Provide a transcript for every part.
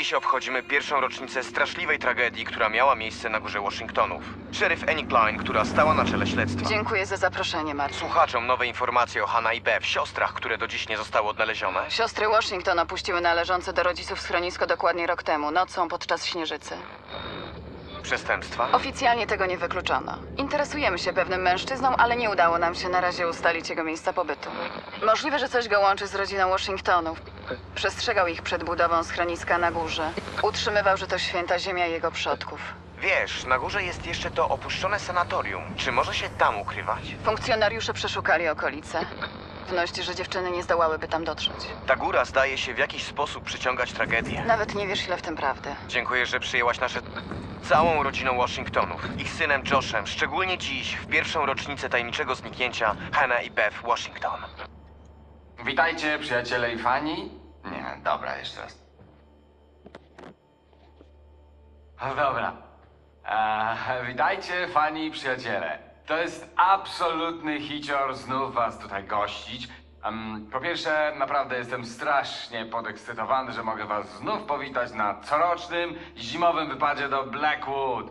Dziś obchodzimy pierwszą rocznicę straszliwej tragedii, która miała miejsce na Górze Washingtonów. Szeryf Annie Klein, która stała na czele śledztwa. Dziękuję za zaproszenie, Martin. Słuchaczom nowe informacje o Hannah i Bev, siostrach, które do dziś nie zostały odnalezione. Siostry Washington opuściły należące do rodziców schronisko dokładnie rok temu, nocą podczas śnieżycy. Przestępstwa? Oficjalnie tego nie wykluczono. Interesujemy się pewnym mężczyzną, ale nie udało nam się na razie ustalić jego miejsca pobytu. Możliwe, że coś go łączy z rodziną Washingtonów. Przestrzegał ich przed budową schroniska na górze. Utrzymywał, że to święta ziemia jego przodków. Wiesz, na górze jest jeszcze to opuszczone sanatorium. Czy może się tam ukrywać? Funkcjonariusze przeszukali okolice. Wnosi, że dziewczyny nie zdołałyby tam dotrzeć. Ta góra zdaje się w jakiś sposób przyciągać tragedię. Nawet nie wiesz, ile w tym prawdy. Dziękuję, że przyjęłaś nasze... całą rodziną Washingtonów. Ich synem Joshem, szczególnie dziś, w pierwszą rocznicę tajemniczego zniknięcia Hannah i Bev Washington. Witajcie, przyjaciele i fani. Nie, dobra, jeszcze raz. No dobra. Witajcie, fani i przyjaciele. To jest absolutny hicior znów was tutaj gościć. Po pierwsze, naprawdę jestem strasznie podekscytowany, że mogę was znów powitać na corocznym zimowym wypadzie do Blackwood.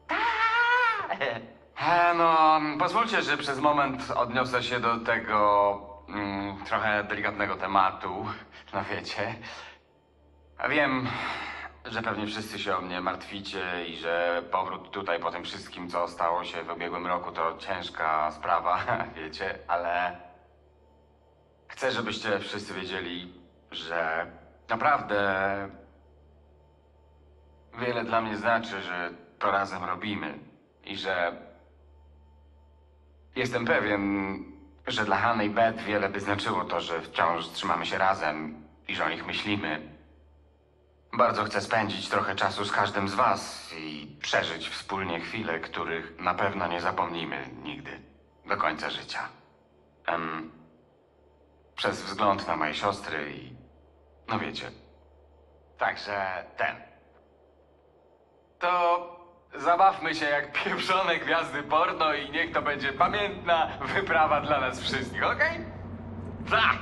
No, pozwólcie, że przez moment odniosę się do tego trochę delikatnego tematu, no wiecie. Wiem, że pewnie wszyscy się o mnie martwicie i że powrót tutaj po tym wszystkim, co stało się w ubiegłym roku, to ciężka sprawa, wiecie, ale chcę, żebyście wszyscy wiedzieli, że naprawdę wiele dla mnie znaczy, że to razem robimy i że jestem pewien, że dla Hannah i Beth wiele by znaczyło to, że wciąż trzymamy się razem i że o nich myślimy. Bardzo chcę spędzić trochę czasu z każdym z was i przeżyć wspólnie chwile, których na pewno nie zapomnimy nigdy, do końca życia. Przez wzgląd na moje siostry i... no wiecie. Także to zabawmy się jak pieprzone gwiazdy porno i niech to będzie pamiętna wyprawa dla nas wszystkich, okej? Tak!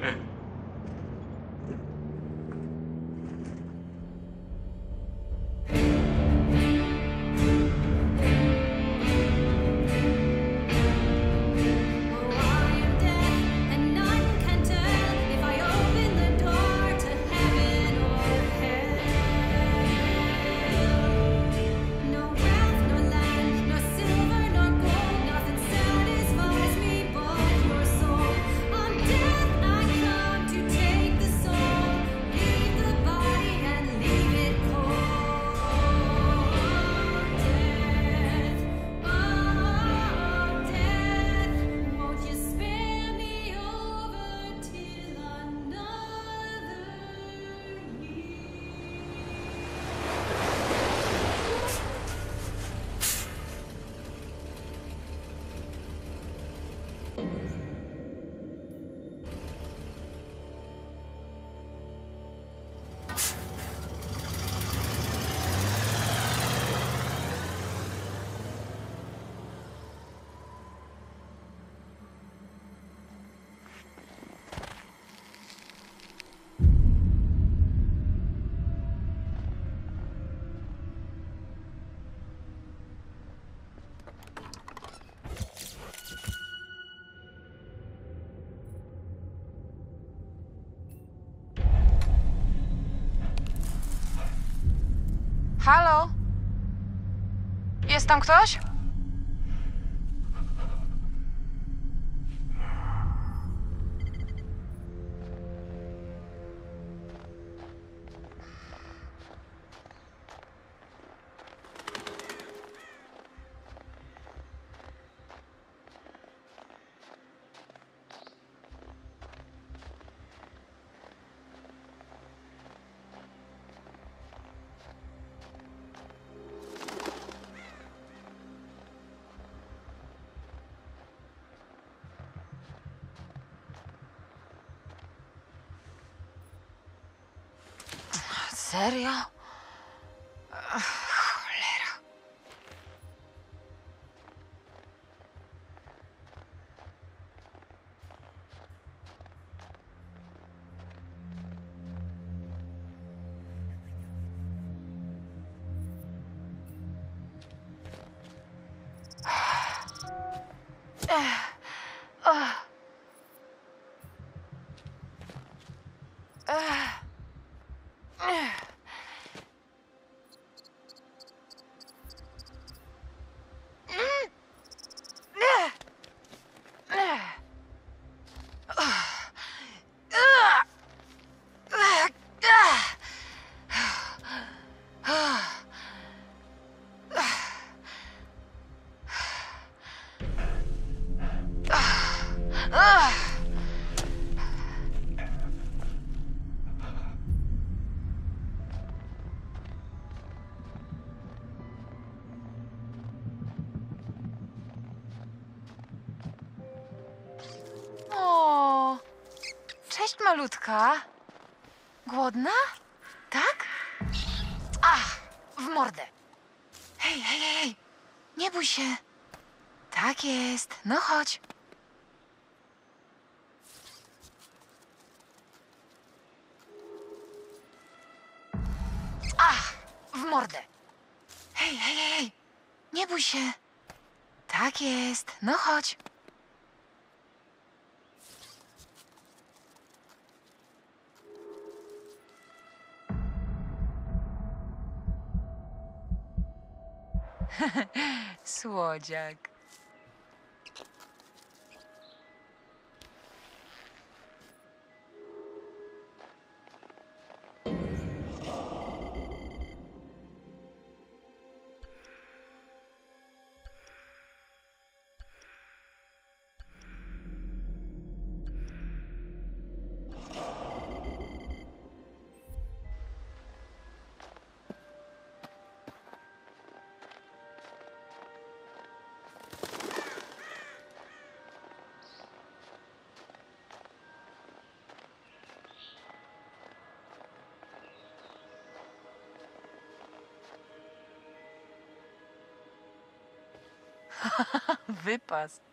Halo? Jest tam ktoś? Serio? Cholera. O, cześć malutka. Głodna? Tak? Ach, w mordę. Hej, hej, hej, nie bój się. Tak jest, no chodź. Ach, w mordę. Hej, hej, hej, nie bój się. Tak jest, no chodź. Słodziak. Wypas.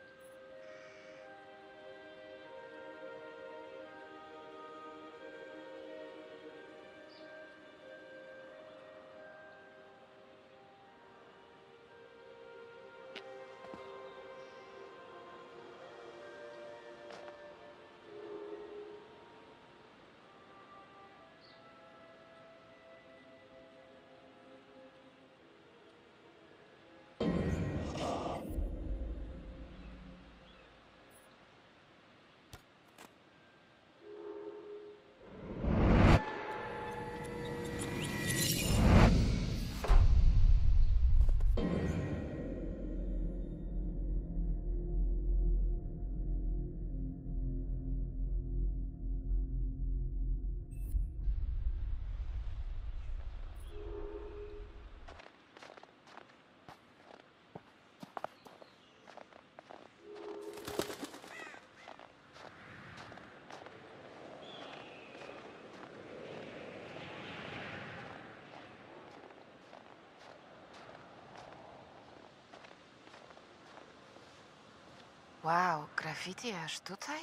Wow, graffiti aż tutaj?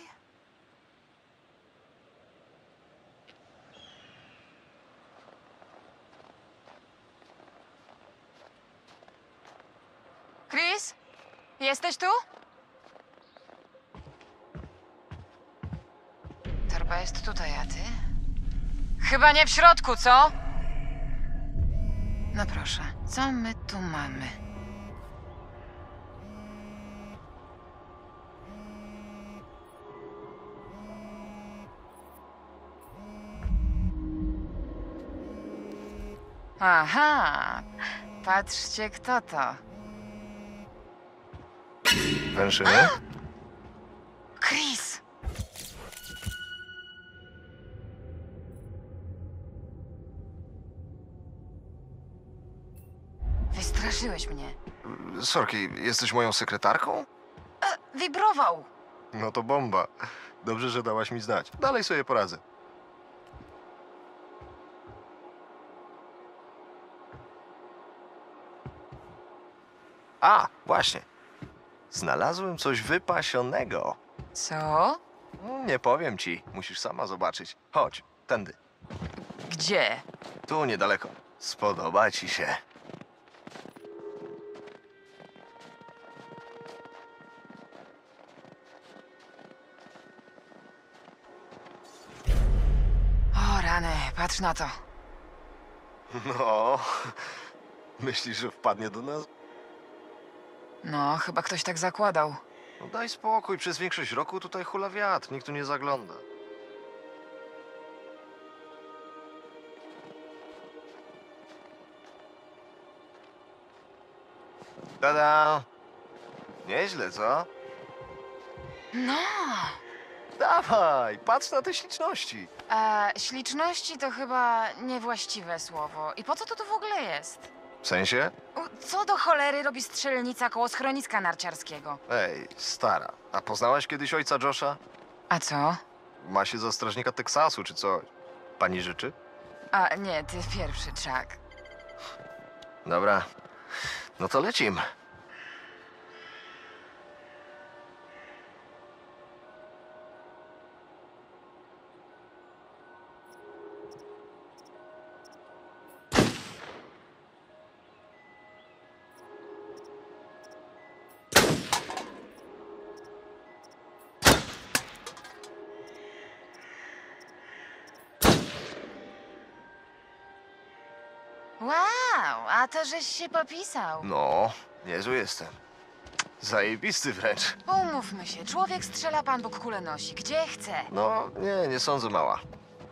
Chris? Jesteś tu? Torba jest tutaj, a ty? Chyba nie w środku, co? No proszę, co my tu mamy? Aha, patrzcie kto to. Wężyny? Chris! Wystraszyłeś mnie. Sorki, jesteś moją sekretarką? Wibrował! No to bomba. Dobrze, że dałaś mi znać. Dalej sobie poradzę. A, właśnie. Znalazłem coś wypasionego. Co? Nie powiem ci, musisz sama zobaczyć. Chodź, tędy. Gdzie? Tu niedaleko. Spodoba ci się. Rany, patrz na to. No, myślisz, że wpadnie do nas? No, chyba ktoś tak zakładał. No daj spokój, przez większość roku tutaj hula wiatr, nikt tu nie zagląda. Tada! Nieźle, co? No, Dawaj, patrz na te śliczności. a śliczności to chyba niewłaściwe słowo. I po co to tu w ogóle jest? W sensie? Co do cholery robi strzelnica koło schroniska narciarskiego? Ej, stara, a poznałaś kiedyś ojca Josha? A co? Ma się za strażnika Teksasu, czy coś? Pani życzy? A nie, ty pierwszy, Chuck. Dobra, no to lecimy. Wow, a to żeś się popisał. No, niezły jestem. Zajebisty wręcz. Umówmy się, człowiek strzela, Pan Bóg kulę nosi, gdzie chce. No, nie sądzę, mała.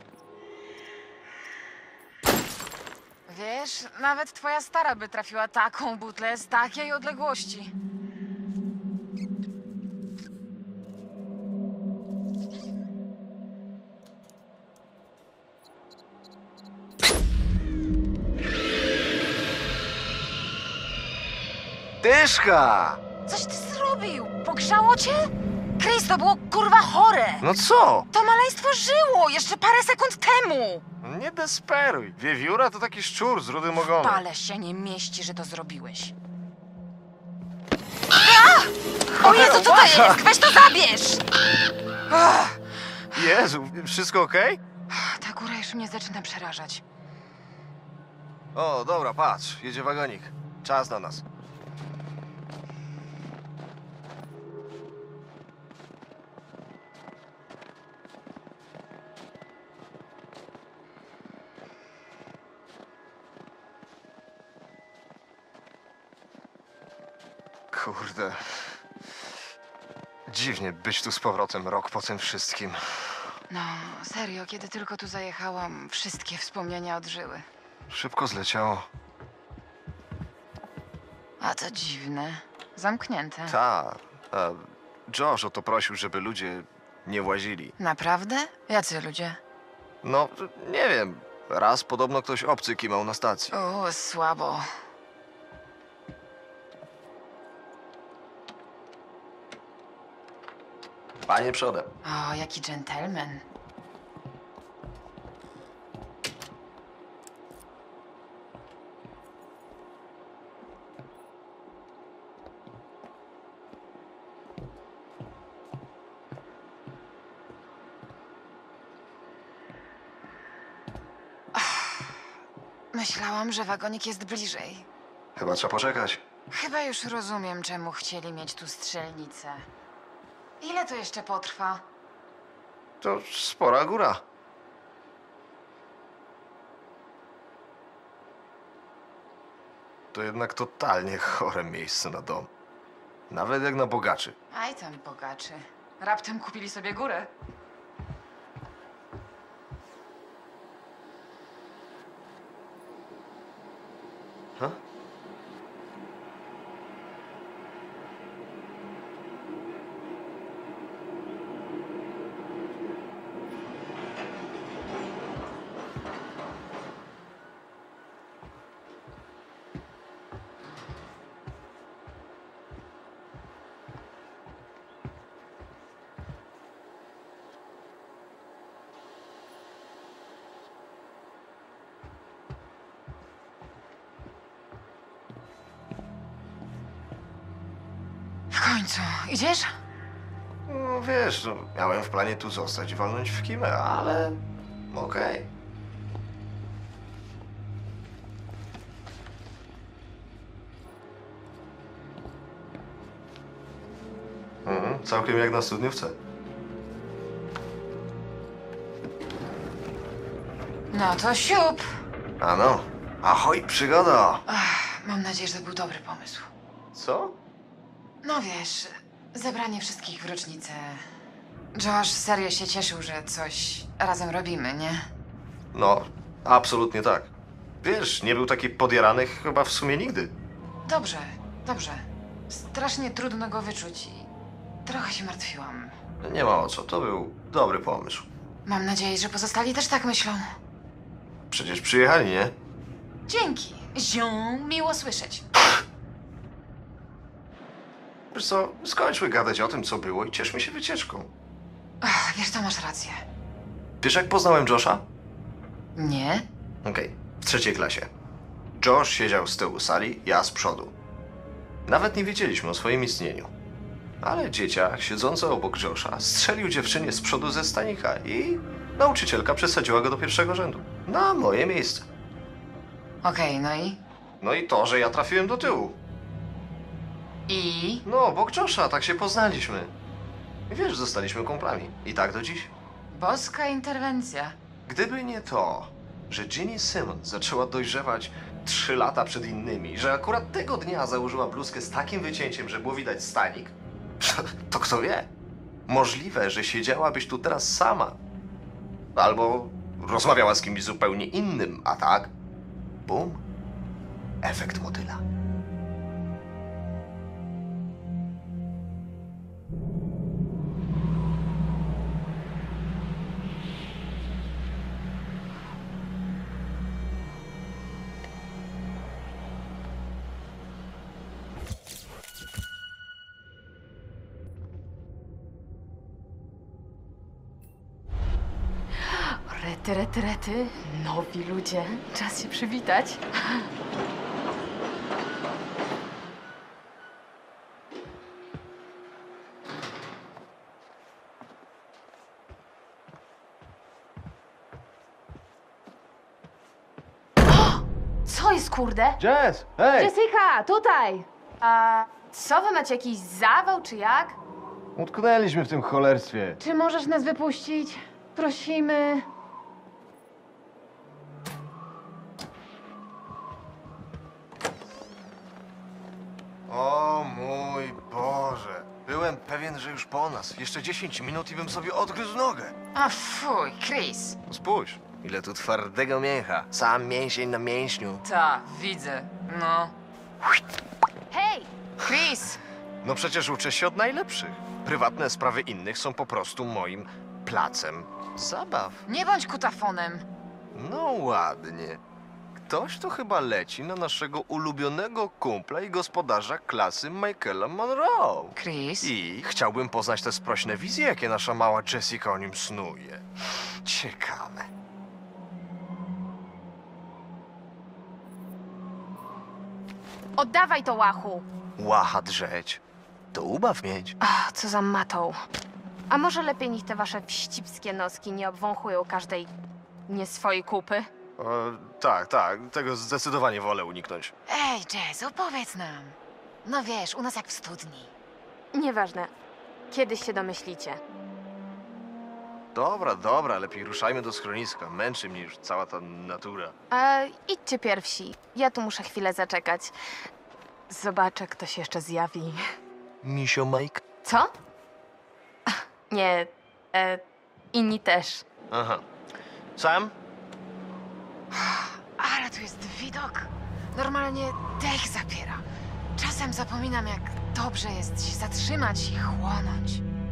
Wiesz, nawet twoja stara by trafiła taką butlę z takiej odległości. Tyszka! Coś ty zrobił? Pogrzało cię? Chris, to było kurwa chore! No co? To maleństwo żyło jeszcze parę sekund temu! Nie desperuj. Wiewióra to taki szczur z rudym ogonem. Pale się nie mieści, że to zrobiłeś. A! O Jezu, co to jest? Weź to zabierz! Ach, Jezu, wszystko okej? ta góra już mnie zaczyna przerażać. O, dobra, patrz, jedzie wagonik. Czas na nas. Kurde. Dziwnie być tu z powrotem rok po tym wszystkim. No, serio, kiedy tylko tu zajechałam, wszystkie wspomnienia odżyły. Szybko zleciało. A to dziwne. Zamknięte. Ta. A Josh o to prosił, żeby ludzie nie łazili. Naprawdę? Jacy ludzie? No, nie wiem. Raz podobno ktoś obcy kimał na stacji. O, słabo. Panie przodem. O, jaki dżentelmen. Myślałam, że wagonik jest bliżej. Chyba trzeba poczekać. Chyba już rozumiem, czemu chcieli mieć tu strzelnicę. Ile to jeszcze potrwa? To spora góra. To jednak totalnie chore miejsce na dom. Nawet jak na bogaczy. Aj tam bogaczy. Raptem kupili sobie górę. Ha? W końcu. Idziesz? No wiesz, no, miałem w planie tu zostać i walnąć w kimę, ale... Okej. Całkiem jak na studniówce. No to siup! Ano, ahoj, przygoda! Mam nadzieję, że to był dobry pomysł. Co? No wiesz, zebranie wszystkich w rocznicę. Josh serio się cieszył, że coś razem robimy, nie? No, absolutnie tak. Wiesz, nie był taki podjarany chyba w sumie nigdy. Dobrze, dobrze. Strasznie trudno go wyczuć i trochę się martwiłam. Nie ma o co, to był dobry pomysł. Mam nadzieję, że pozostali też tak myślą. Przecież przyjechali, nie? Dzięki. Zią, miło słyszeć. Wiesz co, skończmy gadać o tym, co było i cieszmy się wycieczką. Wiesz, to masz rację. Wiesz, jak poznałem Josha? Nie? Okej, w trzeciej klasie. Josh siedział z tyłu sali, ja z przodu. Nawet nie wiedzieliśmy o swoim istnieniu. Ale dzieciak siedzący obok Josha strzelił dziewczynie z przodu ze stanika i nauczycielka przesadziła go do pierwszego rzędu. Na moje miejsce. Okej, no i? No i to, że ja trafiłem do tyłu. I? No, obok Josha, tak się poznaliśmy. I wiesz, zostaliśmy kumplami. I tak do dziś. Boska interwencja. Gdyby nie to, że Ginny Simmons zaczęła dojrzewać 3 lata przed innymi, że akurat tego dnia założyła bluzkę z takim wycięciem, że było widać stanik, to kto wie? Możliwe, że siedziałabyś tu teraz sama. Albo rozmawiała z kimś zupełnie innym, a tak? Bum. Efekt motyla. Rety. Nowi ludzie. Czas się przywitać. Co jest, kurde? Jazz! Hej! Jessica, tutaj! A co, wy macie jakiś zawał, czy jak? Utknęliśmy w tym cholerstwie. Czy możesz nas wypuścić? Prosimy. O mój Boże. Byłem pewien, że już po nas. Jeszcze 10 minut i bym sobie odgryzł nogę. A fuj, Chris. Spójrz, ile tu twardego mięcha. Sam mięsień na mięśniu. Ta, widzę. No. Hej! Chris! No przecież uczę się od najlepszych. Prywatne sprawy innych są po prostu moim placem zabaw. Nie bądź kutafonem. No ładnie. Ktoś tu chyba leci na naszego ulubionego kumpla i gospodarza klasy Michaela Monroe. Chris? I chciałbym poznać te sprośne wizje, jakie nasza mała Jessica o nim snuje. Ciekawe. Oddawaj to, łachu! Łacha drzeć. To ubaw mieć. Ach, co za matą. A może lepiej niech te wasze wścibskie noski nie obwąchują każdej nie swojej kupy? Tak, tego zdecydowanie wolę uniknąć. Ej, Jazz, opowiedz nam. No wiesz, u nas jak w studni. Nieważne. Kiedyś się domyślicie. Dobra, lepiej ruszajmy do schroniska. Męczy mnie już cała ta natura. Idźcie pierwsi. Ja tu muszę chwilę zaczekać. Zobaczę, kto się jeszcze zjawi. Misio Mike? Co? Nie, inni też. Aha. Sam? Ale tu jest widok. Normalnie dech zapiera. Czasem zapominam, jak dobrze jest się zatrzymać i chłonąć.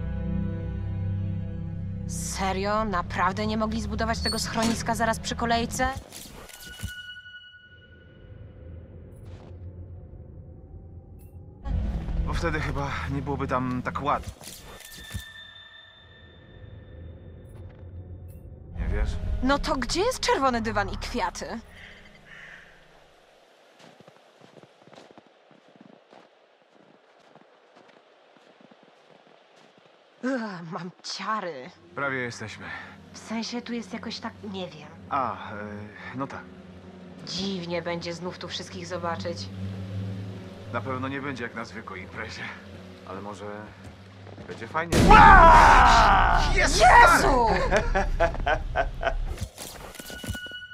Serio? Naprawdę nie mogli zbudować tego schroniska zaraz przy kolejce? Bo wtedy chyba nie byłoby tam tak ładnie. Nie wiesz? No to gdzie jest czerwony dywan i kwiaty? Mam ciary. Prawie jesteśmy. W sensie tu jest jakoś tak, nie wiem. No tak. Dziwnie będzie znów tu wszystkich zobaczyć. Na pewno nie będzie jak na zwykłej imprezie. Ale może będzie fajnie. Jezu!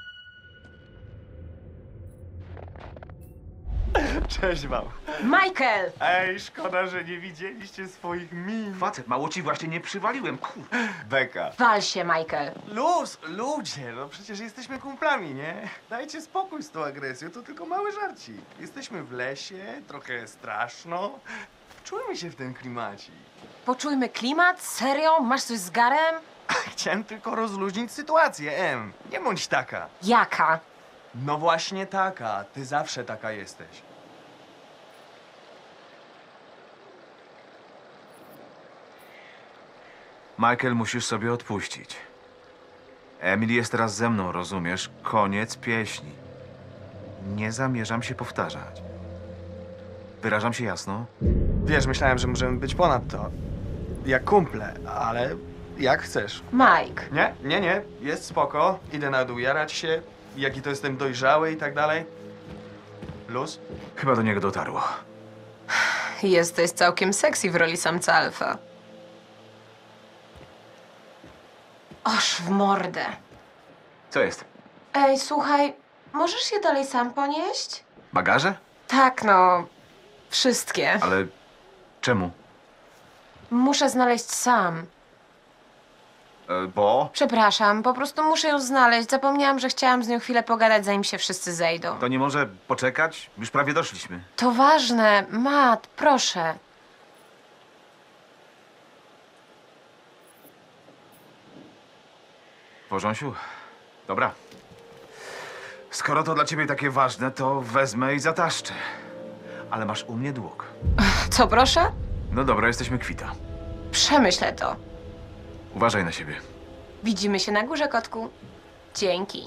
Cześć wam. Michael! Ej, szkoda, że nie widzieliście swoich min. Facet, mało ci właśnie nie przywaliłem, kur... Beka. Wal się, Michael. Ludzie, no przecież jesteśmy kumplami, nie? Dajcie spokój z tą agresją, to tylko mały żarcik. Jesteśmy w lesie, trochę straszno. Czujmy się w tym klimacie. Poczujmy klimat? Serio? Masz coś z Garem? Chciałem tylko rozluźnić sytuację, Em. Nie bądź taka. Jaka? No właśnie taka. Ty zawsze taka jesteś. Michael, musisz sobie odpuścić. Emily jest teraz ze mną, rozumiesz? Koniec pieśni. Nie zamierzam się powtarzać. Wyrażam się jasno? Wiesz, myślałem, że możemy być ponad to. Jak kumple, ale jak chcesz. Mike. Nie. Jest spoko. Idę na dół jarać się. Jaki to jestem dojrzały i tak dalej. Luz? Chyba do niego dotarło. Jesteś całkiem sexy w roli samca alfa. Oż w mordę. Co jest? Ej, słuchaj, możesz je dalej sam ponieść? Bagaże? Tak, no. Wszystkie. Ale czemu? Muszę znaleźć sam. Bo? Przepraszam, po prostu muszę ją znaleźć. Zapomniałam, że chciałam z nią chwilę pogadać, zanim się wszyscy zejdą. To nie może poczekać? Już prawie doszliśmy. To ważne. Matt, proszę. W porządku? Dobra. Skoro to dla ciebie takie ważne, to wezmę i zataszczę. Ale masz u mnie dług. Co, proszę? No dobra, jesteśmy kwita. Przemyślę to. Uważaj na siebie. Widzimy się na górze, kotku. Dzięki.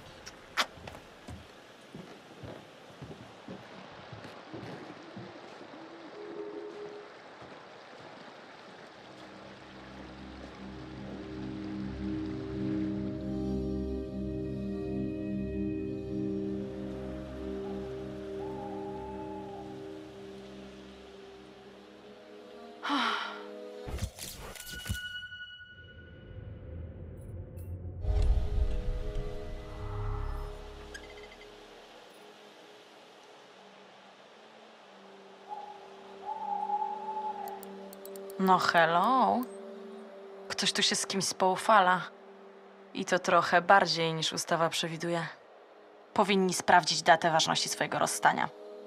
No hello. Ktoś tu się z kimś spoufala. I to trochę bardziej niż ustawa przewiduje. Powinni sprawdzić datę ważności swojego rozstania.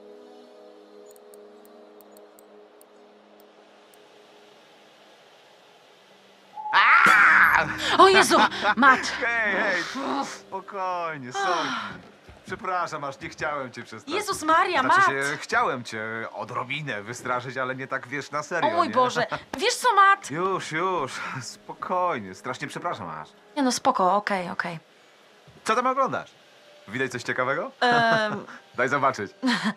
O Jezu! Matt! Hej, spokojnie, sorki. Przepraszam, aż nie chciałem cię przestraszyć. Jezus Maria, Znaczy Matt! się, chciałem cię odrobinę wystraszyć, ale nie tak, wiesz, na serio, O mój nie? Boże! Wiesz co, Matt? Już, spokojnie, strasznie przepraszam aż. Nie no, spoko, okej. Co tam oglądasz? Widać coś ciekawego? Daj zobaczyć.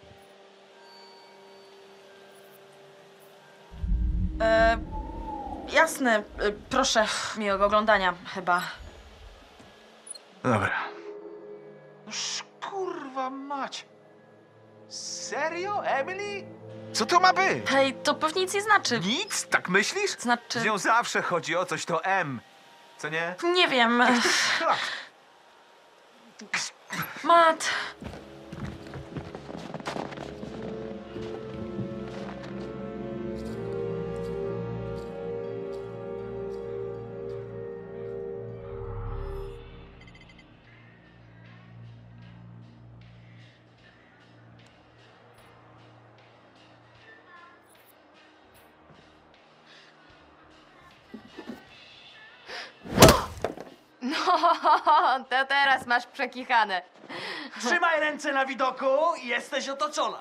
Jasne, proszę, miłego oglądania chyba. Dobra. Kurwa mać. Serio, Emily? Co to ma być? Hej, to pewnie nic nie znaczy. Nic? Tak myślisz? Znaczy... Z nią zawsze chodzi o coś, to M. Co nie? Nie wiem. Tak. Matt! No, to teraz masz przekichane. Trzymaj ręce na widoku i jesteś otoczona.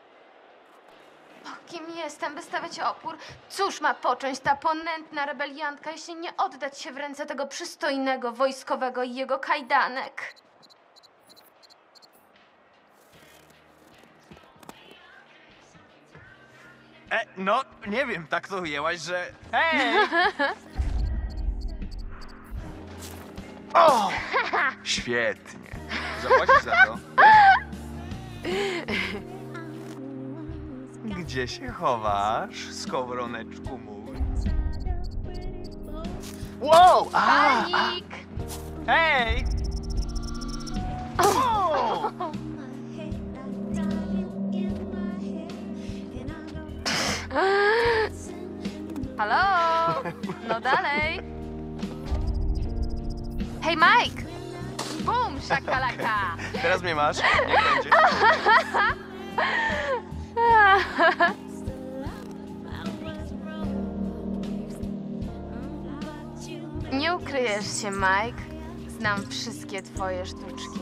Kim jestem, by stawiać opór? Cóż ma począć ta ponętna rebeliantka, jeśli nie oddać się w ręce tego przystojnego wojskowego i jego kajdanek? No, nie wiem, tak to ujęłaś, że... Hej! O! Świetnie. Zapłacisz za to? Gdzie się chowasz, skowroneczku mój? Wow! Panik! Hej! O! No dalej. Hej, Mike! Bum, szakalaka! Teraz mnie masz? Niech będzie. Nie ukryjesz się, Mike. Znam wszystkie twoje sztuczki.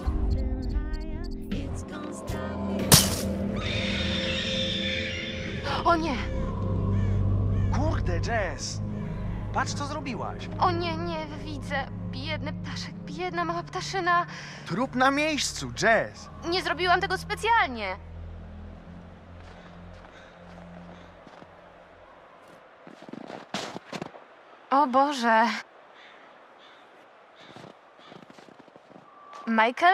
O nie! Kurde, Jess! Patrz, co zrobiłaś. O nie, nie widzę. Biedny ptaszek, biedna mała ptaszyna. Trup na miejscu, Jess! Nie zrobiłam tego specjalnie. O Boże. Michael?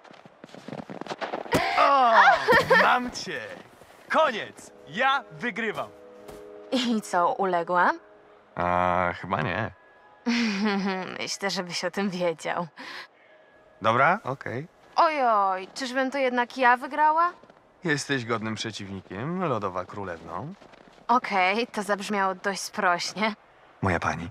O, mam cię! Koniec! Ja wygrywam! I co, uległam? Chyba nie. Myślę, żebyś o tym wiedział. Dobra, okej. Ojoj, czyżbym to jednak ja wygrała? Jesteś godnym przeciwnikiem, lodowa królewną. Okej, to zabrzmiało dość sprośnie. Moja pani.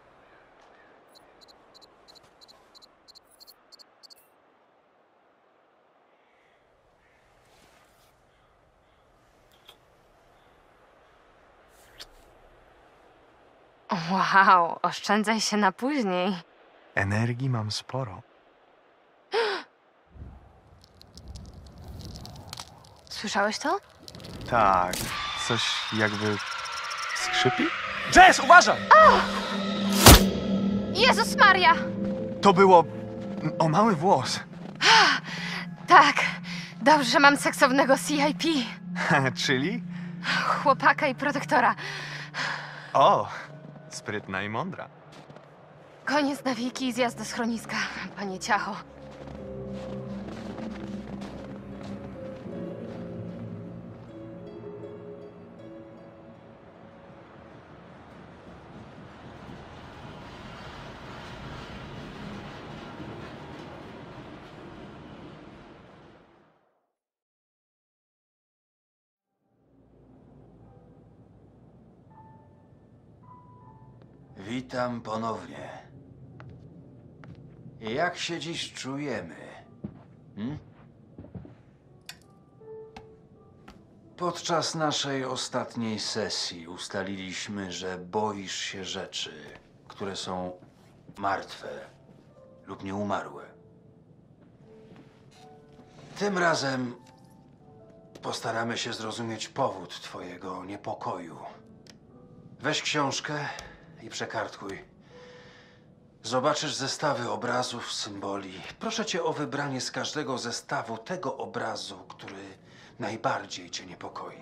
Wow, oszczędzaj się na później. Energii mam sporo. Słyszałeś to? Tak, coś jakby skrzypi? Jess, uważaj! Jezus Maria! To było o mały włos. Tak, dobrze, że mam seksownego CIP. Czyli? Chłopaka i protektora. O, sprytna i mądra. Koniec nawiki i zjazd do schroniska, panie Ciacho. Witam ponownie. Jak się dziś czujemy? Podczas naszej ostatniej sesji ustaliliśmy, że boisz się rzeczy, które są martwe lub nieumarłe. Tym razem postaramy się zrozumieć powód twojego niepokoju. Weź książkę i przekartkuj. Zobaczysz zestawy obrazów, symboli. Proszę cię o wybranie z każdego zestawu tego obrazu, który najbardziej cię niepokoi.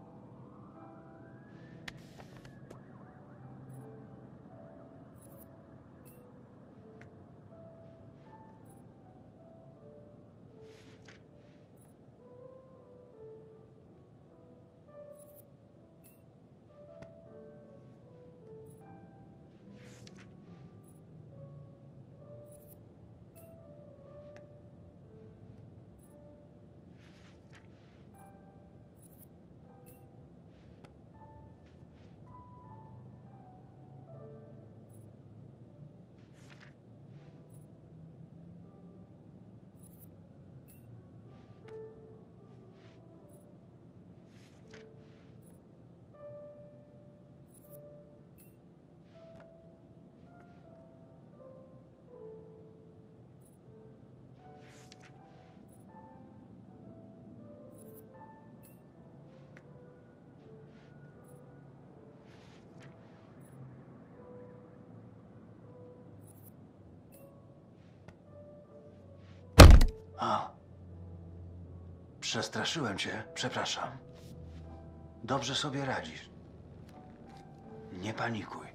Przestraszyłem cię, przepraszam. Dobrze sobie radzisz. Nie panikuj.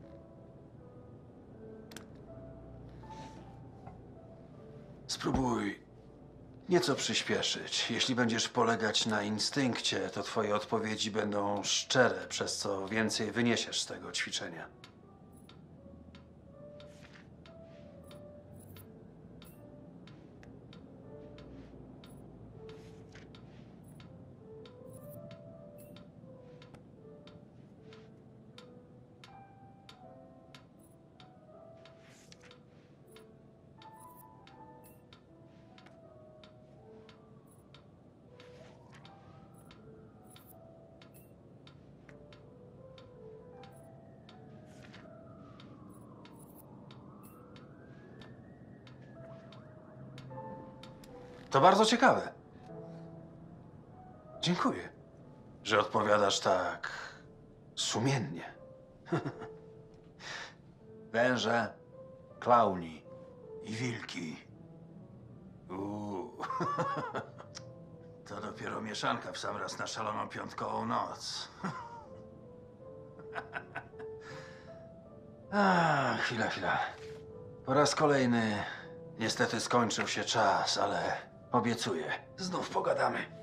Spróbuj nieco przyspieszyć. Jeśli będziesz polegać na instynkcie, to twoje odpowiedzi będą szczere, przez co więcej wyniesiesz z tego ćwiczenia. To bardzo ciekawe. Dziękuję, że odpowiadasz tak sumiennie. Węże, klauni i wilki. To dopiero mieszanka w sam raz na szaloną piątkową noc. Chwila. Po raz kolejny niestety skończył się czas, ale obiecuję, znów pogadamy.